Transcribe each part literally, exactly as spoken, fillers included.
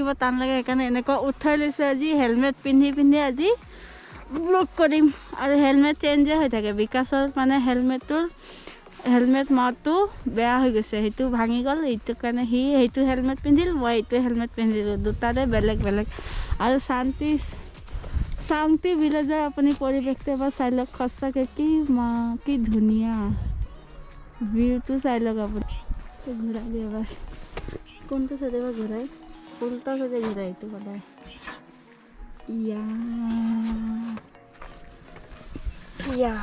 ৰাখিব টান লাগে সেইকাৰণে এনেকুৱা উঠাই লৈছোঁ আজি হেলমেট পিন্ধি পিন্ধি আজি ব্লগ কৰিম আৰু হেলমেট চেঞ্জে হৈ থাকে বিকাশৰ মানে হেলমেটটোৰ হেলমেট মাউথটো বেয়া হৈ গৈছে সেইটো ভাঙি গ'ল এইটো কাৰণে সি সেইটো হেলমেট পিন্ধিল মই এইটো হেলমেট পিন্ধিলোঁ দুটাৰে বেলেগ বেলেগ আৰু শান্তি শান্তি ভিলেজৰ আপুনি পৰিৱেশটো এবাৰ চাই লওক সঁচাকৈ কি মা কি ধুনীয়া ভিউটো চাই লওক আপুনি ঘূৰাই দিয়ে এবাৰ কোনটো চাইডে বা ঘূৰাই উল্টা চাইডে ঘূৰাই এইটো সদায় ইয়া ইয়া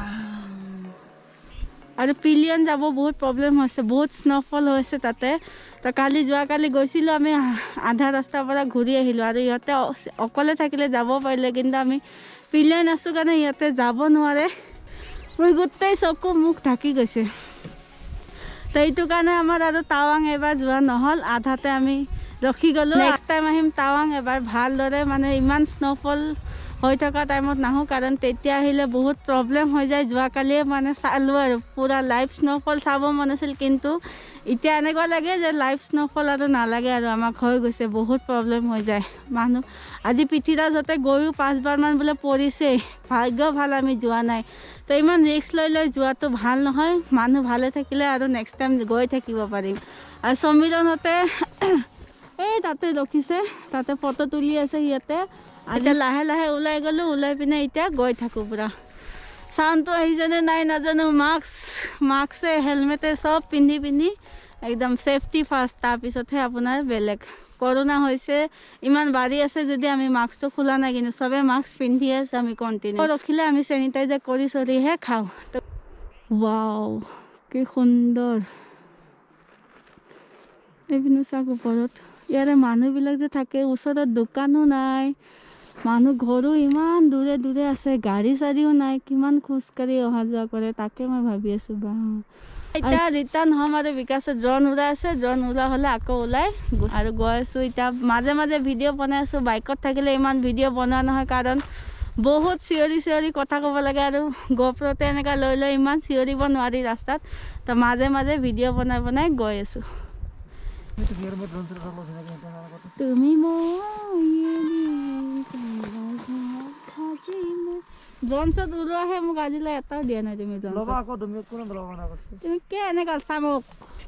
আৰু পিলিয়ন যাব বহুত প্ৰব্লেম হৈছে বহুত স্ন'ফল হৈছে তাতে তো কালি যোৱাকালি গৈছিলোঁ আমি আধা ৰাস্তাৰ পৰা ঘূৰি আহিলোঁ আৰু ইহঁতে অকলে থাকিলে যাব পাৰিলে কিন্তু আমি পিলিয়ন আছোঁ কাৰণে ইহঁতে যাব নোৱাৰে মই গোটেই চকু মুখ ঢাকি গৈছে তো এইটো কাৰণে আমাৰ আৰু টাৱাং এবাৰ যোৱা নহ'ল আধাতে আমি ৰখি গ'লোঁ নেক্সট টাইম আহিম টাৱাং এবাৰ ভালদৰে মানে ইমান স্ন'ফল হৈ থকা টাইমত নাহোঁ কাৰণ তেতিয়া আহিলে বহুত প্ৰব্লেম হৈ যায় যোৱাকালিয়ে মানে চালোঁ আৰু পূৰা লাইভ স্ন'ফল চাব মন আছিল কিন্তু এতিয়া এনেকুৱা লাগে যে লাইভ স্ন'ফল আৰু নালাগে আৰু আমাক হৈ গৈছে বহুত প্ৰব্লেম হৈ যায় মানুহ আজি পৃথিৰাজতে গৈও পাঁচবাৰমান বোলে পৰিছেই ভাগ্য ভাল আমি যোৱা নাই তো ইমান ৰিস্ক লৈ লৈ যোৱাটো ভাল নহয় মানুহ ভালে থাকিলে আৰু নেক্সট টাইম গৈ থাকিব পাৰিম আৰু সমীৰণতে এই তাতে ৰখিছে তাতে ফটো তুলি আছে সিহঁতে এতিয়া লাহে লাহে ওলাই গ'লোঁ ওলাই পিনে এতিয়া গৈ থাকোঁ পূৰা চাউণ্ডটো আহিছেনে নাই নাজানো মাস্ক মাস্কে হেলমেটে চব পিন্ধি পিন্ধি একদম ছেফটি ফাৰ্ষ্ট তাৰপিছতহে আপোনাৰ বেলেগ কৰোণা হৈছে ইমান বাঢ়ি আছে যদি আমি মাস্কটো খোলা নাই কিন্তু চবেই মাস্ক পিন্ধি আছে আমি কণ্টিনিউ ৰখিলে আমি চেনিটাইজাৰ কৰি চৰিহে খাওঁ ৱাও কি সুন্দৰ এইপিনে চাওক ওপৰত ইয়াৰে মানুহবিলাক যে থাকে ওচৰত দোকানো নাই মানুহ ঘৰো ইমান দূৰে দূৰে আছে গাড়ী চাড়ীও নাই কিমান খোজকাঢ়ি অহা যোৱা কৰে তাকে মই ভাবি আছোঁ বা এতিয়া ৰিটাৰ্ণ হ'ম আৰু বিকাশত ড্ৰ'ন উৰাই আছে ড্ৰ'ন উৰা হ'লে আকৌ ওলাই আৰু গৈ আছোঁ এতিয়া মাজে মাজে ভিডিঅ' বনাই আছোঁ বাইকত থাকিলে ইমান ভিডিঅ' বনোৱা নহয় কাৰণ বহুত চিঞৰি চিঞৰি কথা ক'ব লাগে আৰু গ'প্ৰ'তে এনেকৈ লৈ লৈ ইমান চিঞৰিব নোৱাৰি ৰাস্তাত তো মাজে মাজে ভিডিঅ' বনাই বনাই গৈ আছোঁ তুমি ড্ৰ'ন শ্বট ওলোৱাহে মোক আজিলৈ এটাও দিয়া নাই তুমি তুমি কে এনেকৈ আছা মোক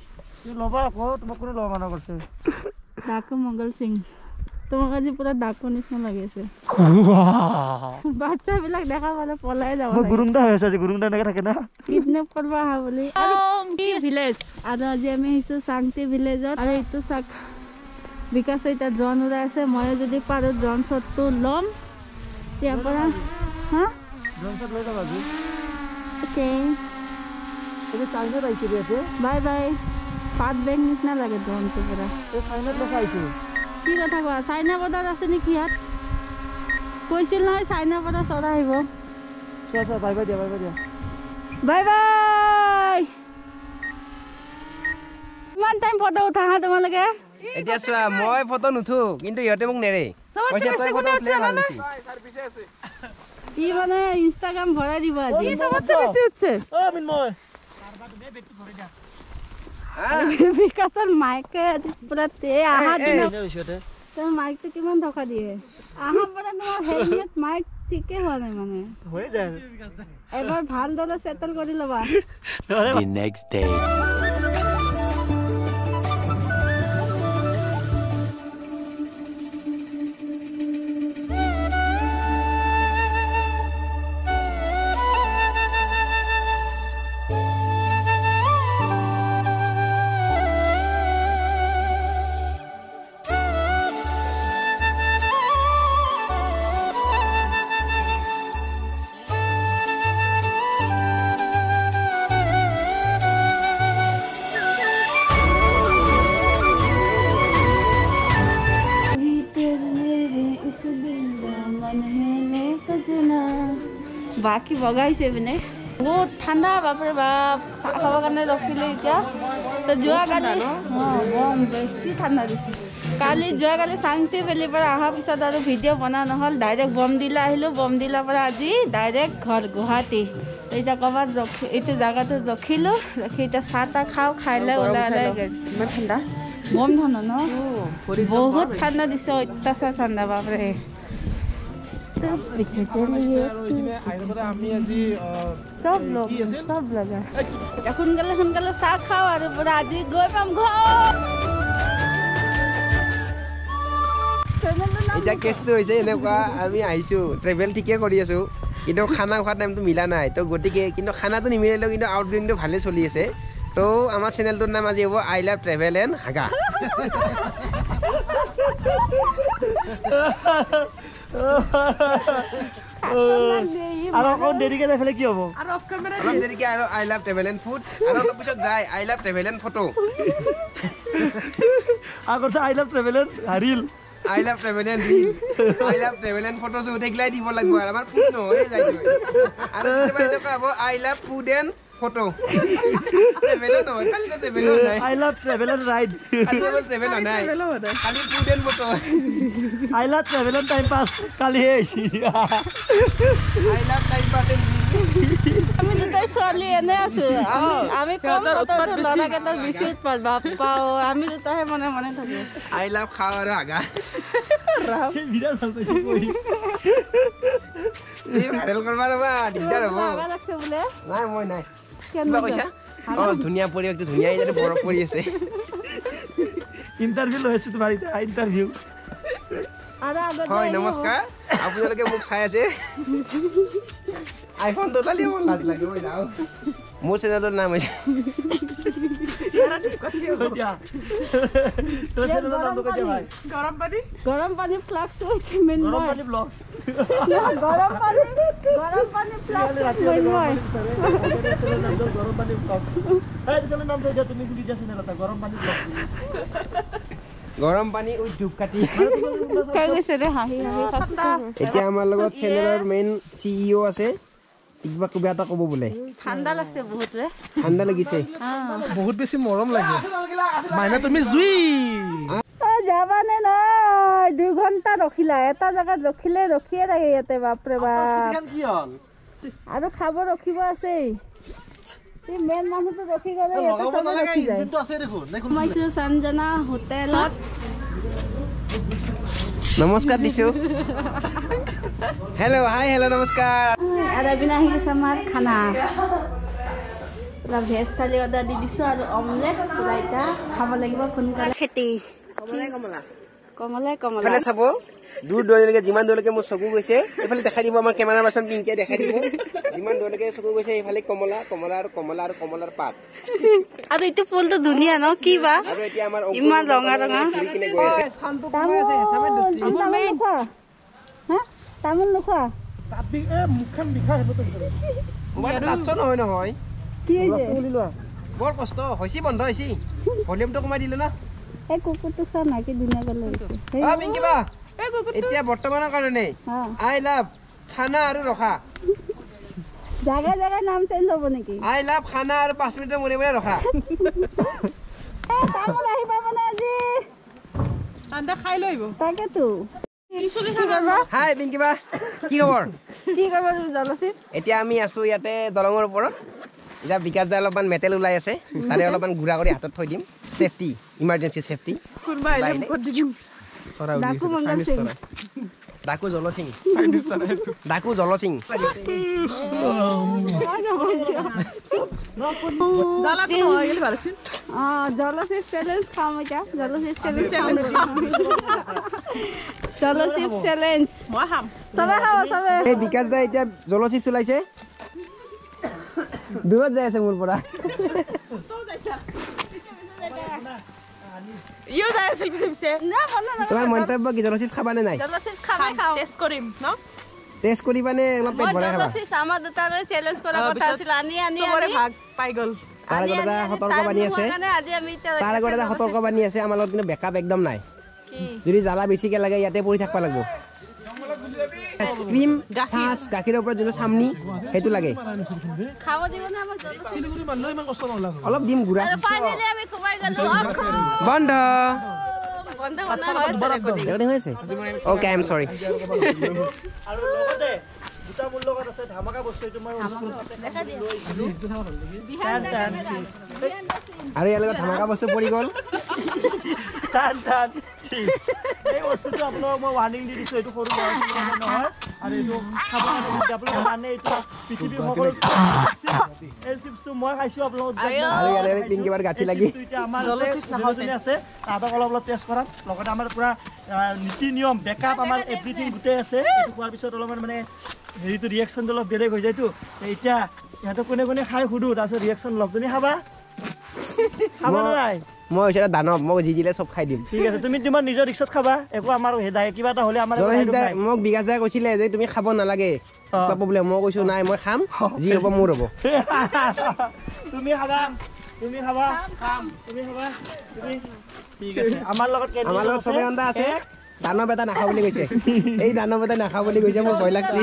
ডাকু মংগল সিং তোমাক আজি পুৰা ডাকু নিচিনা লাগি আছে বাচ্চাবিলাক দেখা পালে পলাই যাব গুৰুংদা হৈ আছে আজি গুৰুংদা এনেকৈ থাকে না কিডনেপ কৰিব আহা বুলি ভিলেজ আৰু আজি আমি আহিছোঁ শান্তি ভিলেজত আৰু এইটো চাক বিকাশ এতিয়া ড্ৰ'ন উৰাই আছে ময়ো যদি পাৰোঁ ড্ৰ'ন শ্বটটো ল'ম ইয়াৰ পৰা হা বাই বাই পাত বেগ নিচিনা লাগে ড্ৰ'নটো পৰা কি কথা কোৱা চাইনা বৰ্ডাৰ আছে নেকি ইয়াত কৈছিল নহয় চাইনা বৰ্ডাৰ চৰা আহিব বাই বাই দিয়া বাই বাই দিয়া বাই বাই ইমান টাইম ফটো উঠা হা তোমালোকে এতিয়া চোৱা মই ফটো নুঠো কিন্তু ইহঁতে মোক নেৰে কি মানে ইনষ্টাগ্ৰাম ভৰাই দিব আজি চবতছে বেছি উঠছে বিকাশৰ মাইকে পুৰা তে আহা দিনা তোৰ মাইকটো কিমান টকা দিয়ে আহা পৰা তোমাৰ হেলমেট মাইক ঠিকে হোৱা নাই মানে হৈ যায় এবাৰ ভালদৰে সেটেল কৰি ল'বা The next day বাকি বগাইছে পিনে বহুত ঠাণ্ডা বাপৰে বাপ চাহ খাবৰ কাৰণে ৰখিলোঁ এতিয়া তো যোৱাকালি অঁ বম বেছি ঠাণ্ডা দিছে কালি যোৱাকালি শান্তি ভেলীৰ পৰা অহাৰ পিছত আৰু ভিডিঅ' বনোৱা নহ'ল ডাইৰেক্ট বমদিলা আহিলোঁ বমদিলাৰ পৰা আজি ডাইৰেক্ট ঘৰ গুৱাহাটী এতিয়া ক'ৰবাত ৰখি এইটো জেগাটোত ৰখিলোঁ ৰখি এতিয়া চাহ তাহ খাওঁ খাই লৈ ওলাই ওলাই ইমান ঠাণ্ডা বম ঠাণ্ডা ন বহুত ঠাণ্ডা দিছে অত্যাচাৰ ঠাণ্ডা বাপৰে চব লগ চব লগা সোনকালে সোনকালে চাহ খাওঁ আৰু পুৰা আজি গৈ পাম ঘৰ এতিয়া কেছটো হৈছে এনেকুৱা আমি আহিছোঁ ট্ৰেভেল ঠিকে কৰি আছোঁ কিন্তু খানা খোৱাৰ টাইমটো মিলা নাই তো গতিকে কিন্তু খানাটো নিমিলিলেও কিন্তু আউটগোয়িংটো ভালেই চলি আছে তো আমাৰ চেনেলটোৰ নাম আজি হ'ব আই লাভ ট্ৰেভেল এণ্ড হাগা আৰু অকণ দেৰিকে যাই পেলাই কি হ'ব অলপ দেৰিকে আৰু I love travel and food আৰু অলপ পিছত যায় I love travel and photo আগতে I love travel and reel I love travel and reel. I love travel and photos. So take like people like boy. Amar food no. Hey, jai tu. Aru kita baca apa? Abo I love food and photo. Travel no. Kali tu travel no. I love travel and ride. Kali tu travel no. Kali food and photo. I love travel and time pass. Kali hey. I love time pass and reel. আমি দুটাই ছোৱালী এনে আছো আমি কম ল'ৰাকেইটাৰ বেছি উৎপাত বাপ্পা আমি দুটাহে মনে মনে থাকো I love খাওঁ আৰু হাগা বিৰাট ভাল পাইছো কৈ এই ভাইৰেল কৰবা ৰবা দিগদাৰ হ'ব হাগা লাগছে বোলে নাই মই নাই কিবা কৈছা অ ধুনীয়া পৰিৱেশটো ধুনীয়া এইটো বৰফ পৰি আছে ইণ্টাৰভিউ লৈ আছো তোমাৰ এতিয়া ইণ্টাৰভিউ হয় নমস্কাৰ আপোনালোকে মোক চাই আছে আইফোন টোটালি মন লাজ লাগে মই যাও মোৰ চেনেলৰ নাম হৈছে তোৰ চেনেলৰ নাম কৈ দে ভাই গৰম পানী গৰম পানী ফ্লাক্স হৈছে মেন গৰম পানী ব্লগছ গৰম পানী গৰম পানী ফ্লাক্স মেন মই চেনেলৰ নাম গৰম পানী ব্লগছ এই চেনেলৰ নাম দিয়া তুমি কি দিয়া চেনেল এটা গৰম পানী ব্লগছ গৰম পানী উই ধূপ কাটি কাই গৈছে ৰে হাঁহি হাঁহি খাস্তা এতিয়া আমাৰ লগত চেনেলৰ মেইন সিইও আছে কিবা কিবা এটা ক'ব বোলে ঠাণ্ডা লাগছে বহুত ৰে ঠাণ্ডা লাগিছে বহুত বেছি মৰম লাগে মাইনা তুমি জুই যাবা নে নাই দুই ঘণ্টা ৰখিলা এটা জাগাত ৰখিলে ৰখিয়ে থাকে ইয়াতে বাপৰে বাপ কি হল আৰু খাব ৰখিব আছে এই মেন মানুহটো ৰখি গলে এটা সব ৰখি যায় কিন্তু আছে দেখোন দেখোন মাইছো সঞ্জনা হোটেলত নমস্কাৰ দিছো হেল্ল' হাই হেল্ল' নমস্কাৰ আৰু বিনা আহি গৈছে আমাৰ খানা পুৰা ভেজ থালি অৰ্ডাৰ দি দিছোঁ আৰু অমলেট পুৰা এতিয়া খাব লাগিব সোনকালে খেতি কমলাই কমলা কমলাই কমলা এফালে চাব দূৰ দূৰলৈকে যিমান দূৰলৈকে মোৰ চকু গৈছে এইফালে দেখাই দিব আমাৰ কেমেৰা পাৰ্চন পিংকিয়ে দেখাই দিব যিমান দূৰলৈকে চকু গৈছে এইফালে কমলা কমলা আৰু কমলা আৰু কমলাৰ পাত আৰু এইটো ফুলটো ধুনীয়া ন কি বা আৰু এতিয়া আমাৰ ইমান ৰঙা ৰঙা কিনে গৈ আছে শান্ত কমাই আছে হেসামে দছি তামোল নোখোৱা তাবি এ মুখখন বিখা হেতো মোবাইল টাচ নহয় নহয় কি হৈছে বৰ কষ্ট হৈছে বন্ধ হৈছে ভলিউমটো কমাই দিলে না এই কুকুৰটোক চা না কি ধুনীয়া গলে আ পিংকি বা এতিয়া বৰ্তমানৰ কাৰণে আই লাভ খানা আৰু ৰখা জাগা জাগা নাম চেঞ্জ হ'ব নেকি আই লাভ খানা আৰু পাঁচ মিনিটৰ মূৰে মূৰে ৰখা তামোল আহি পাব না আজি আন্দা খাই লইব তাকেতো হাই পিংকি বা কি খবৰ কি কৰিব জলসি এতিয়া আমি আছো ইয়াতে দলঙৰ ওপৰত এতিয়া বিকাশ দা অলপমান মেটেল ওলাই আছে তাৰে অলপমান ঘূৰা কৰি হাতত থৈ দিম সেফটি ইমাৰ্জেন্সি সেফটি কোনবা আইলে মুখত দি দিম চৰা উলি ডাকু মংগল সিং ডাকু জলসিং ডাকু জলসিং জালা তো হৈ গলি ভালছিল আ জলসি চ্যালেঞ্জ খাম এটা জলসি চ্যালেঞ্জ জলসি চ্যালেঞ্জ মই খাম সবে খাও সবে এই বিকাশ দা এতিয়া জলসি চলাইছে দূৰত যাই আছে মোৰ পৰা ইউ যাই আছিল পিছে পিছে না বন্ধ না তোমাৰ মন্তব্য কি জলসি খাবানে নাই জলসি খাম খাও টেস্ট কৰিম ন টেস্ট কৰিবানে অলপ পেট ভৰাই খাবা জলসি সামা দুটাৰে চ্যালেঞ্জ কৰা কথা আছিল আনি আনি সবৰে ভাগ পাই গল তাৰ আগত এটা সতৰ্ক বাণী আছে আজি আমি তাৰ আগত এটা সতৰ্ক বাণী আছে আমাৰ লগত কিন্তু বেকআপ একদম নাই কি যদি জ্বালা বেছিকে লাগে ইয়াতে পৰি থাকবা লাগিব ক্ৰীম সাজ গাখীৰৰ ওপৰত যোনটো চামনি সেইটো লাগে খাব দিব না আমাক জলসি সিলিগুৰি মানুহ ইমান কষ্ট নলাগো অলপ দিম ঘূৰা ফাইনালি আমি ঘুমাই গলো বন্ধ বন্ধ বন্ধ হৈছে ৰেকৰ্ডিং ৰেকৰ্ডিং হৈছে ওকে আই এম সৰি আৰু লগতে দুটা মূল লগত আছে ধামাকা বস্তু এইটো মই দেখা দিয়া লৈছো বিহান আৰু ইয়াৰ লগত ধামাকা বস্তু পৰি গ'ল টান টান এই বস্তুটো আপোনাক মই ৱাৰ্ণিং দি দিছোঁ এইটো সৰু ল'ৰা ছোৱালী নহয় আৰু এইটো খাব আপোনালোকে জানে এইটো পৃথিৱীৰ সকলো এই চিপছটো মই খাইছোঁ আপোনালোকক এতিয়া আমাৰ যোনজনী আছে তাহাঁতক অলপ অলপ টেষ্ট কৰাম লগতে আমাৰ পূৰা নীতি নিয়ম বেকআপ আমাৰ এভৰিথিং গোটেই আছে এইটো খোৱাৰ পিছত অলপমান মানে হেৰিটো ৰিয়েকশ্যনটো অলপ বেলেগ হৈ যায়তো এতিয়া ইহঁতক কোনে কোনে খাই সুধো তাৰপিছত ৰিয়েকশ্যন লগ তুমি খাবা খাবা নাই মই হৈছে দানৱ মই যি দিলে চব খাই দিম ঠিক আছে তুমি তোমাৰ নিজৰ ৰিক্সত খাবা একো আমাৰ হেদায় কিবা এটা হ'লে আমাৰ মোক বিকাশ দাই কৈছিলে যে তুমি খাব নালাগে কিবা প্ৰব্লেম মই কৈছোঁ নাই মই খাম যি হ'ব মোৰ হ'ব তুমি খাবা তুমি খাবা খাম তুমি খাবা তুমি ঠিক আছে আমাৰ লগত আমাৰ লগত চবে অন্দা আছে দানৱ এটা নাখাওঁ বুলি কৈছে এই দানৱ এটা নাখাওঁ বুলি কৈছে মোৰ ভয় লাগছি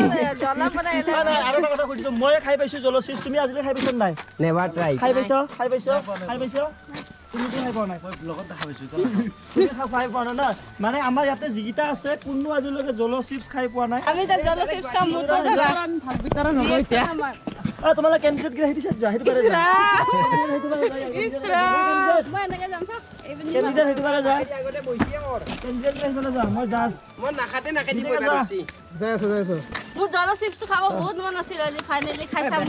আৰু এটা কথা সুধিছোঁ মই খাই পাইছোঁ জলচিপ তুমি আজিলৈ খাই পাইছ নাই নেভাৰ ট্ৰাই খাই পাইছ খাই পাইছ খাই পাইছ তুমি কি খাই পোৱা নাই লগত দেখা পাইছোঁ তুমি খাই পোৱা নাই না মানে আমাৰ ইয়াতে যিকেইটা আছে কোনো আজিলৈকে জল চিপছ খাই পোৱা নাই আমি তাত জল চিপছ খাম মোৰ ভাগ বিতৰণ হ'ব এতিয়া আ তোমালা কেণ্ডিডেট গিৰা হেতি যা হেতি পাৰে যা হেতি পাৰে যা ইছৰা মই এনেকে যাম সব কেণ্ডিডেট হেতি পাৰে যা আগতে বইছি মোৰ কেণ্ডিডেট হেতি যা মই যাস মই নাখাতে নাখাই দিব পাৰিছি যাই আছো যাই আছো মোৰ জল চিপছটো খাব বহুত মন আছিল আজি ফাইনালি খাই চাম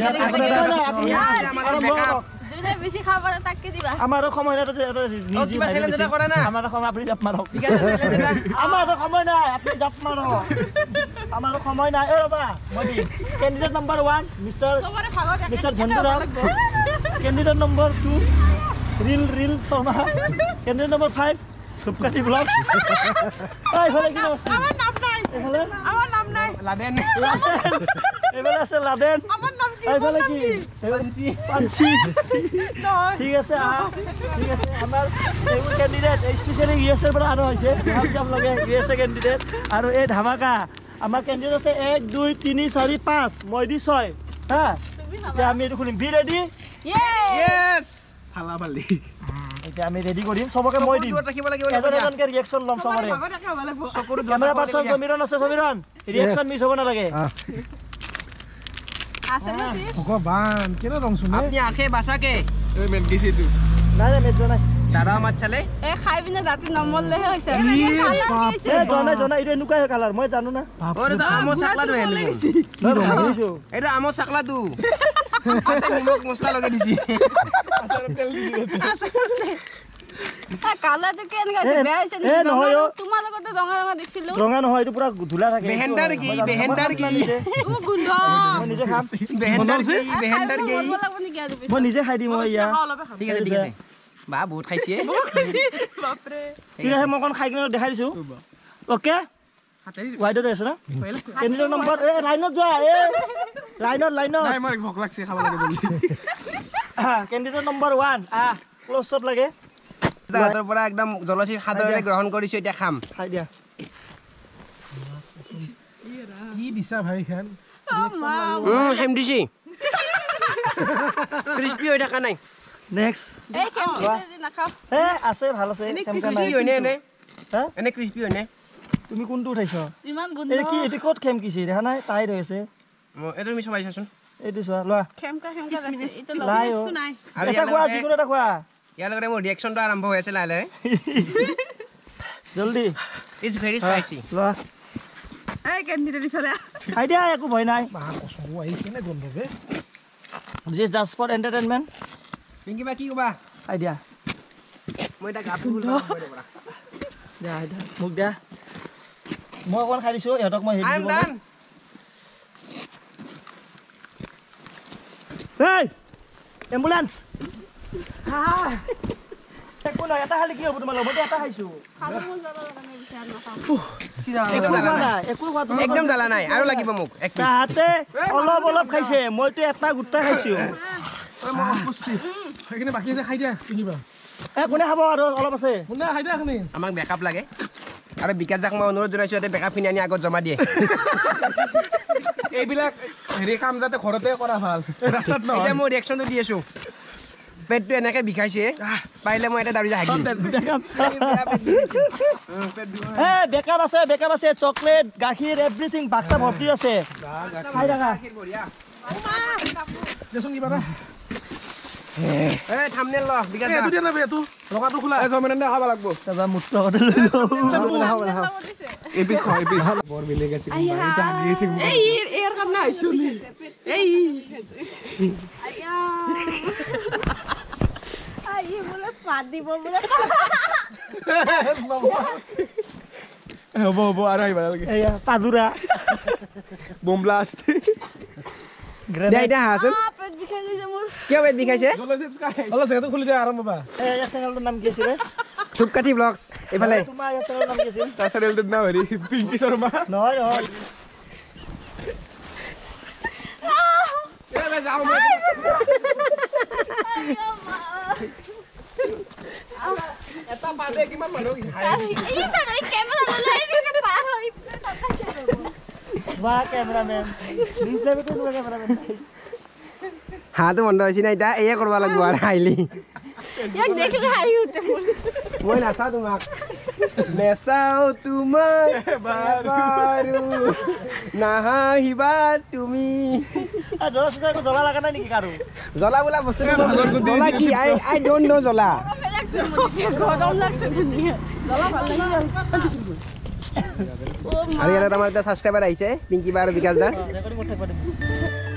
আমাৰ বেকআপ দুটা বেছি খাব তাকে দিবা আমাৰো সময় নাই এটা নিজি কিবা চ্যালেঞ্জ এটা কৰা না আমাৰো সময় আপুনি জাপ মাৰক বিকাশ চ্যালেঞ্জ এটা আমাৰো সময় নাই আপুনি জাপ মাৰক আমাৰো সময় নাই এ ৰবা মই দিম কেণ্ডিডেট নম্বৰ ওৱান মিস্টাৰ সবৰে ভাগত mister Jhanturam candidate number two ৰিল ৰিল শৰ্মা কেণ্ডিডেট নম্বৰ ফাইভ ধূপকাঠি ব্লগছ এই হলে কি আছে আমার নাম নাই এফালে আমার নাম নাই লাদেন এফালে আছে লাদেন আমার নাম কি এইফালে কি পাঞ্চি পাঞ্চি ঠিক আছে আ ঠিক আছে আমাৰ এইবোৰ কেণ্ডিডেট স্পেশালি ইউএছএৰ পৰা আৰু হৈছে ভাবি আপোনালোকে ইউএছএ কেণ্ডিডেট আৰু এই ধামাকা আমাৰ কেণ্ডিডেট আছে এক দুই তিনি চাৰি পাঁচ মই দি ছয় হা এতিয়া আমি এইটো খুলিম বি ৰেডি ইয়েস ফালা বালি এতিয়া আমি ৰেডি কৰিম সবকে মই দিম ৰাখিব লাগিব এজন এজনকে ৰিয়েকচন ল'ম সবৰে চকুৰ কেমেৰা পাৰ্সন সমীৰণ আছে সমীৰণ ৰিয়েকচন মিছ হ'ব নালাগে আছে না সি ভগৱান কেনে ৰং শুনে আপনি আঁখে বাসাকে এই মেন দিছে তু নাই নাই মেট্ৰ নাই দাদা মাত চালে এ খাই বিনা ৰাতি নমললেহে হৈছে এ জনা জনা ইটো এনেকুৱাই কালাৰ মই জানো না ওরে তো আমো চাকলা দু হেলু মই ভাবিছো এটা আমো চাকলা দু আতে নিমক মছলা লগে দিছি আসার তেল দিছে আ কালাটো কেন গাইছে বেয়া হৈছে এ নহয় অ তোমাৰ লগতে ৰঙা ৰঙা দেখিছিলো ৰঙা নহয় এইটো পুৰা ধুলা থাকে বেহেন্দাৰ কি বেহেন্দাৰ কি ও গুন্ধ মই নিজে খাম বেহেন্দাৰ কি বেহেন্দাৰ কি মই নিজে খাই দিম ইয়া ঠিক আছে ঠিক আছে বা বহুত খাইছে বাপৰে ঠিক আছে মই কোন খাই কিনে দেখাই দিছো ওকে ওয়াইডত আছে না কেন্দ্র নম্বৰ এ লাইনত যোৱা এ লাইনত লাইনত নাই মোৰ ভোক লাগছে খাব লাগে জলদি কেন্দ্র নম্বৰ ওৱান আ ক্লোজত লাগে দাদাৰ পৰা একদম জলচি সাদৰে গ্ৰহণ কৰিছো এতিয়া খাম খাই দিয়া কি দিছা ভাই খান উম হেম দিছি ক্রিস্পি হৈ থকা নাই নেক্সট এই কেমন নাখাও এ আছে ভাল আছে ক্রিস্পি হৈ নে নে হা এনে ক্রিস্পি হৈ নে তুমি কোনটো উঠাইছ ইমান গুন্ধ এই কি এটি ক'ত খেম কিছি দেখা নাই টাইট হৈছে এটো তুমি সবাই চাচোন এইটো চোৱা লোৱা খেমকা খেমকা লাগছে এটা নাই অ। লগটো নাই আৰু এটা খোৱা যিকোনো এটা খোৱা ইয়াৰ লগতে মোৰ ৰিয়েকচনটো আৰম্ভ হৈ আছে লাহে জলদি ইটস ভেৰি স্পাইসি লোৱা এই কেন্ডিডেট ইফালে খাই দিয়া একো ভয় নাই বা কসম আই কেনে গন্ধ বে this just for entertainment Pinky বা কি কবা খাই দিয়া মই এটা গাটো ফুল কৰি পৰা দিয়া দিয়া মোক দিয়া মই অকণ খাই দিছো ইহঁতক মই আই হেৰি এম দিব ডান এই এম্বুলেন্স একো নাই এটা খালি কি হ'ব তোমাৰ লগত এটা খাইছো খাব মন যাব কাৰণে বিচাৰ নাখাও একো খোৱা জ্বালা নাই নাই একো খোৱা তোমাৰ একদম জ্বালা নাই আৰু লাগিব মোক এক পিচ তাহাঁতে অলপ অলপ খাইছে মইতো এটা গোটা খাইছো মই অপুষ্টি সেইখিনি বাকি আছে খাই দিয়া কিনিবা এ কোনে খাব আৰু অলপ আছে শুনা খাই দিয়া খানি আমাক বেকআপ লাগে আৰু বিকাশ যাক মই অনুৰোধ জনাইছো যাতে বেকআপ খিনি আনি আগত জমা দিয়ে এইবিলাক হেৰি কাম যাতে ঘৰতে কৰা ভাল ৰাস্তাত নহয় এতিয়া মই ৰিয়েকচনটো দি আছো পেটটো এনেকে বিষাইছে পাৰিলে মই এটা দাৰি যা হাগি এ বেকআপ আছে বেকআপ আছে চকলেট গাখীৰ এভৰিথিং বাক্সা ভৰ্তি আছে খাই থাকা দেচোন কিবা এটা এই থাম্বনেল ল বিকাশ এইটো দিয়া না বে এইটো লগাটো খোলা এই জমেনন্দে খাব লাগব তাৰপৰা মুক্ত আগতে লৈ লওঁ এপিস খ এপিস বৰ বেলেগ আছে এটা আনি আছে এই এর কাম না আইছুনি এই আয়া আই বলে পাত দিব বলে হ'ব হ'ব আৰু আহিবা লাগে এয়া পাদুৰা বম ব্লাষ্ট দে এটা হাসন পেট বিষাই গৈছে মোৰ কিয় পেট বিষাইছে জলা চিপস খাই জলা জায়গাটো খুলি দে আৰম্ভ বা এয়া চেনেলটোৰ নাম কি আছিলে ধূপকাঠি ব্লগছ এইফালে তোমাৰ এয়া চেনেলৰ নাম কি আছিল তাৰ চেনেলটোৰ নাম হেৰি পিংকি শৰ্মা নহয় নহয় এ যাও মই এটা পালে কিমান মানুহ এই সাদা ক্যামেরা ললাই দিকে পার হই বা ক্যামেৰামেন নিউজ লাইভটো লোৱা ক্যামেৰামেন হাতটো বন্ধ হৈছে না এটা এয়ে কৰিব লাগিব আৰু আইলি ইয়াক দেখলে হাই উঠে মই নাচাওঁ তোমাক নেচাওঁ তোমাক বাৰু নাহাঁহিবা তুমি জ্বলা চুচা একো জ্বলা লগা নাই নেকি কাৰো জ্বলা বোলা বস্তু জ্বলা কি আই আই ডোন্ট নো জ্বলা গৰম লাগছে ধুনীয়া জ্বলা ভাল লাগি আৰু ইয়াত আমাৰ এটা ছাবস্ক্ৰাইবাৰ আহিছে পিংকি বা আৰু বিকাশ দা ৰেকৰ্ডিং কৰি থাকিব